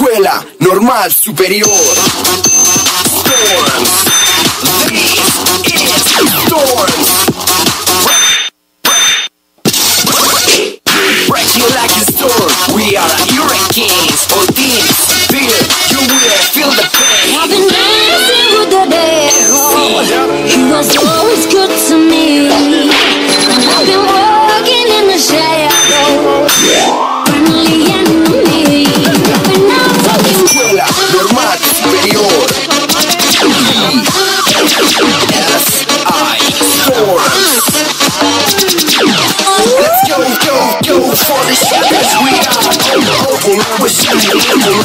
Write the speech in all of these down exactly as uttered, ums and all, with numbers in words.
Escuela Normal Superior. Storms. This is Storms. Break you like a storm. We are hurricanes or teams. Fear, you will feel the pain. I've been dancing with the devil. He was always good to me. I've been working in the shadows. Friendly enemy. When I'm talking Escuela Normal Superior. S I Storms. Let's go, go, go for the shadows. We are open, we're shining,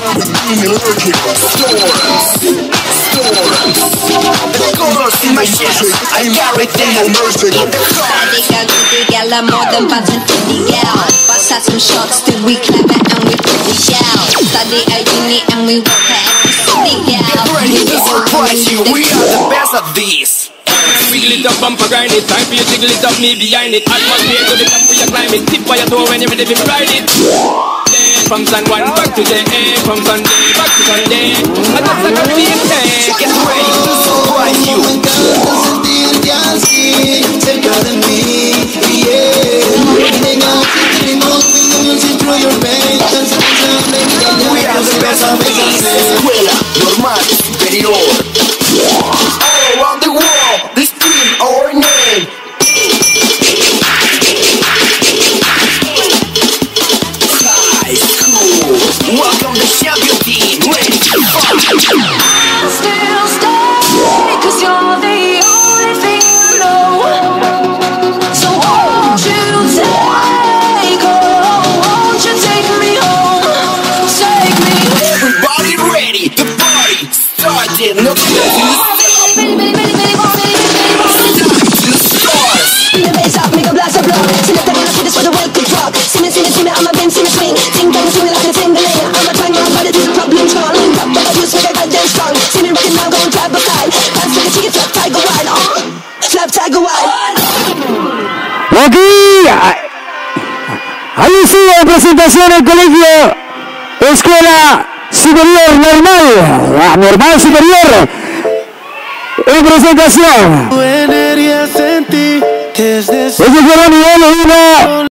storms, storms. The colors in my chest, I carry them. Diga, diga, la moda pattern ideal. Bust out some shots, till we clever and we pretty yell. Study a unit and we work at every city gal. Get ready to surprise you, we are the best at this. Wiggle it up, bumper grind it. Time for you jiggle it up, me behind it. Atmosphere to the top where you climb it. Tip by your toe when you're ready to ride it. Day from San Juan back to day, from Sunday back to Sunday. And that's like a big day. Get ready to surprise you. We are the best of this. Escuela Normal Superior. All around the world, they scream our name. High school, welcome the champion team. Ready to fight. I'll still stay, cause you're the only thing I know. So won't you take, oh, won't you take me home? Take me. Everybody ready, the party started. No place to stop. Billy, Billy, Billy, Billy, Billy, Billy, Billy. Time to start. In the bass up, make a blast of blow. Select the dance, this for the world to drop. See me, see me, see me, I'm a bim, see me swing. Ting, ting, swing like a tingling. I'm a time, my body to the problem strong. Drop the abuse, make a goddamn strong. See me rocking now, go and drive a side. Dance with the chicken, flap, tiger wild, uh. Flap, tiger wild. Aquí ahí sigue la presentación del colegio Escuela Superior Normal, la Normal Superior en presentación. Ellos llevan nivel uno.